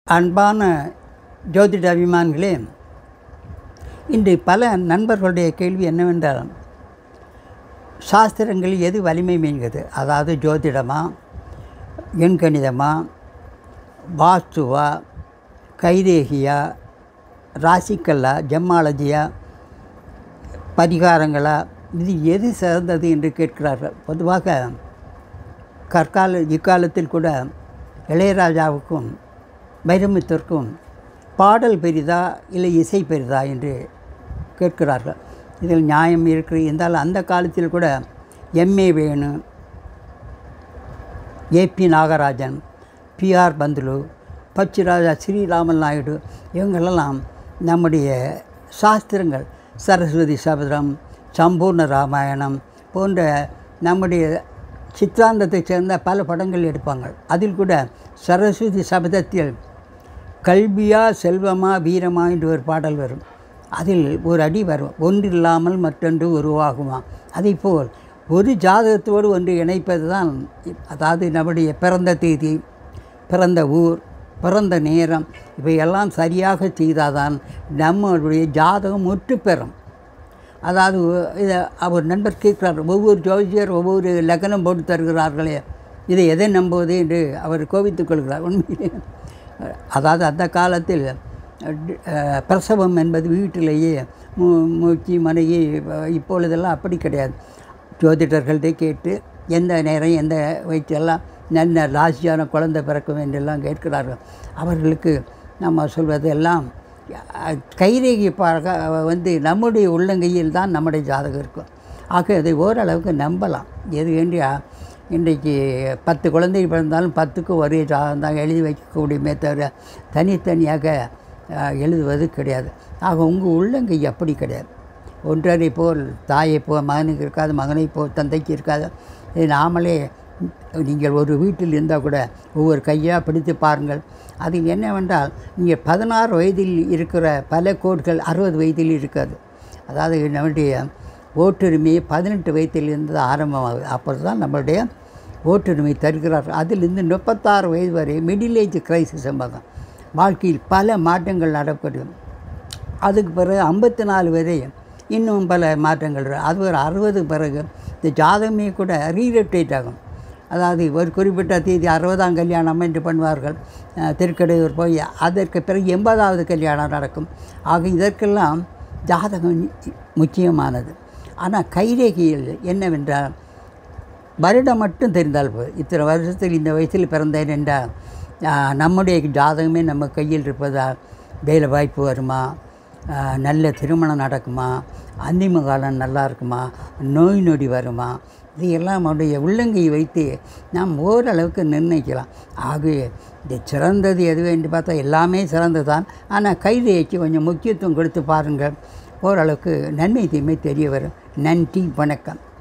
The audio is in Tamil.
அன்பான ஜோதிட அபிமானிகளே, இன்று பல நண்பர்களுடைய கேள்வி என்னவென்றால், சாஸ்திரங்களில் எது வலிமை மிகுது? அதாவது ஜோதிடமா, எண்கணிதமா, வாஸ்துவா, கைரேகியா, ராசிக்கல்லா, ஜெம்மாலஜியா, பரிகாரங்களா, இது எது சிறந்தது என்று கேட்கிறார்கள். பொதுவாக இக்காலத்தில் கூட இளையராஜாவுக்கும் வைரமுத்துவிற்கும் பாடல் பெரிதா இல்லை இசை பெரிதா என்று கேட்கிறார்கள். இதில் நியாயம் இருக்கிறது. இருந்தாலும் அந்த காலத்தில் கூட MA Venu, AP Nagarajan, BR Panthulu, Pachiraja, Sriramulu Naidu, இவங்களெல்லாம் நம்முடைய சாஸ்திரங்கள் சரஸ்வதி சபதம், சம்பூர்ண ராமாயணம் போன்ற நம்முடைய சித்தாந்தத்தை சேர்ந்த பல படங்கள் எடுப்பாங்க. அதில் கூட சரஸ்வதி சபதத்தில் கல்வியா செல்வமா வீரமா என்று ஒரு பாடல் வரும். அதில் ஒரு அடி வரும், ஒன்றில்லாமல் மற்றொன்று உருவாகுமா. அதேபோல் ஒரு ஜாதகத்தோடு ஒன்று இணைப்பது தான், அதாவது நம்முடைய பிறந்த தேதி, பிறந்த ஊர், பிறந்த நேரம் இவையெல்லாம் சரியாக செய்தால்தான் நம்மளுடைய ஜாதகம் முற்று பெறும். அதாவது இதை அவர் நண்பர் கேட்கிறார், ஒவ்வொரு ஜோதியர் ஒவ்வொரு லக்னம் போட்டு தருகிறார்களே, இதை எதை நம்புவது என்று அவர் கோபித்துக் கொள்கிறார். உண்மையிலே அதாவது அந்த காலத்தில் பிரசவம் என்பது வீட்டிலேயே மூச்சு மனைவி, இப்பொழுதெல்லாம் அப்படி கிடையாது. ஜோதிடர்கள்ட்டே கேட்டு எந்த நேரம் எந்த வயிற்றெல்லாம் நல்ல ராசியான குழந்தை பிறக்கும் என்றெல்லாம் கேட்கிறார்கள். அவர்களுக்கு நம்ம சொல்வதெல்லாம் கைரேகை நம்முடைய உள்ளங்கையில் தான் நம்முடைய ஜாதகம் இருக்கும். ஆக அதை ஓரளவுக்கு நம்பலாம். எது வேண்டியா இன்றைக்கு 10 குழந்தை பிறந்தாலும் 10க்கும் ஒரே ஜாதகம் தான் எழுதி வைக்கக்கூடியமே தவிர தனித்தனியாக எழுதுவது கிடையாது. ஆக உங்கள் உள்ளங்கை அப்படி கிடையாது. ஒன்றரை போல் தாயை போல் மகனுக்கு இருக்காது, மகனை போல் தந்தைக்கு இருக்காது. இது நாமளே நீங்கள் ஒரு வீட்டில் இருந்தால் கூட ஒவ்வொரு கையாக பிடித்து பாருங்கள். அது என்னவென்றால், நீங்கள் 16 வயதில் இருக்கிற பல கோட்கள் 60 வயதில் இருக்காது. அதாவது நம்முடைய ஓட்டுரிமை 18 வயதிலிருந்து ஆரம்பமாகுது. அப்போ தான் நம்மளுடைய ஓட்டுரிமை தருகிறார்கள். அதிலிருந்து 36 வயது வரை மிடில் ஏஜ் கிரைசிஸ் என்பது வாழ்க்கையில் பல மாற்றங்கள் நடக்கும். அதுக்கு பிறகு 54 வரை இன்னும் பல மாற்றங்கள். அது ஒரு 60 பிறகு இந்த ஜாதகமே கூட ரீரொட்டேட் ஆகும். அதாவது ஒரு குறிப்பிட்ட தேதி 60ஆம் கல்யாணம் என்று பண்ணுவார்கள். திருக்கடையூர் போய் அதற்கு பிறகு 80வது கல்யாணம் நடக்கும். ஆக இதற்கெல்லாம் ஜாதகம் முக்கியமானது. ஆனால் கைரேகையில் என்னவென்றால், வருடம் மட்டும் தெரிந்தால் போதும். இத்தனை வருஷத்தில் இந்த வயசில் பிறந்தேன் என்றால் நம்முடைய ஜாதகமே நம்ம கையில் இருப்பதால் வேலை வாய்ப்பு வருமா, நல்ல திருமணம் நடக்குமா, அந்திம காலம் நல்லா இருக்குமா, நோய் நொடி வருமா, இதையெல்லாம் நம்முடைய உள்ளங்கையை வைத்து நாம் ஓரளவுக்கு நிர்ணயிக்கலாம். ஆகவே இந்த சிறந்தது எது என்று பார்த்தா எல்லாமே சிறந்தது தான். ஆனால் கைரேகைக்கு கொஞ்சம் முக்கியத்துவம் கொடுத்து பாருங்கள், ஓரளவுக்கு நன்மை தீமை தெரிய வரும். நன்றி, வணக்கம்.